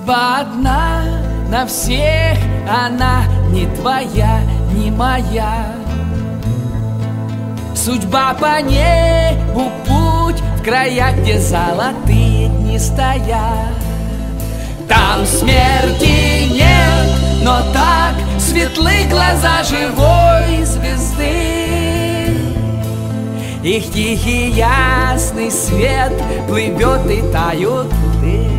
Судьба одна на всех, она не твоя, не моя. Судьба по небу путь в края, где золотые дни стоят. Там смерти нет, но так светлы глаза живой звезды. Их тихий ясный свет плывет и тает луны.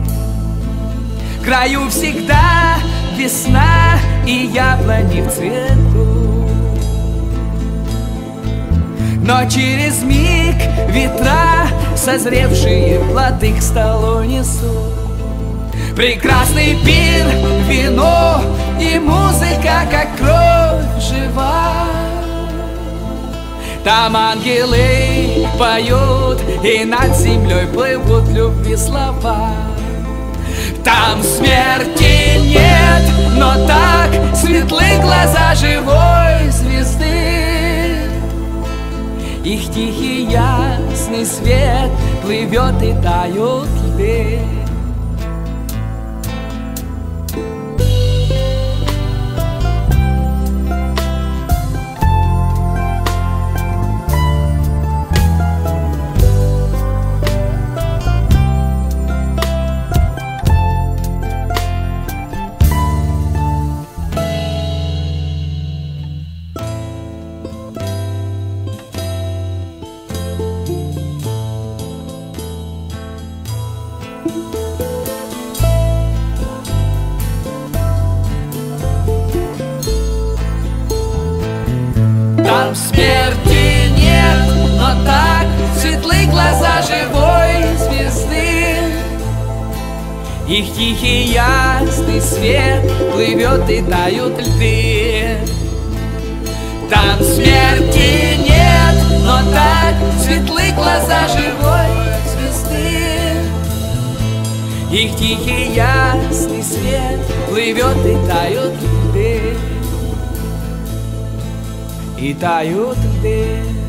В краю всегда весна и яблони в цвету. Но через миг ветра, созревшие плоды к столу несут. Прекрасный пир, вино и музыка, как кровь жива. Там ангелы поют, и над землей плывут любви слова. Там смерти нет, но так светлы глаза живой звезды. Их тихий ясный свет плывет и тают льды. Там смерти нет, но так светлы глаза живой звезды. Их тихий ясный свет плывет и тают льды. Там смерти нет, но так светлы глаза живой звезды. Их тихий ясный свет плывет и тают льды. И тают льды.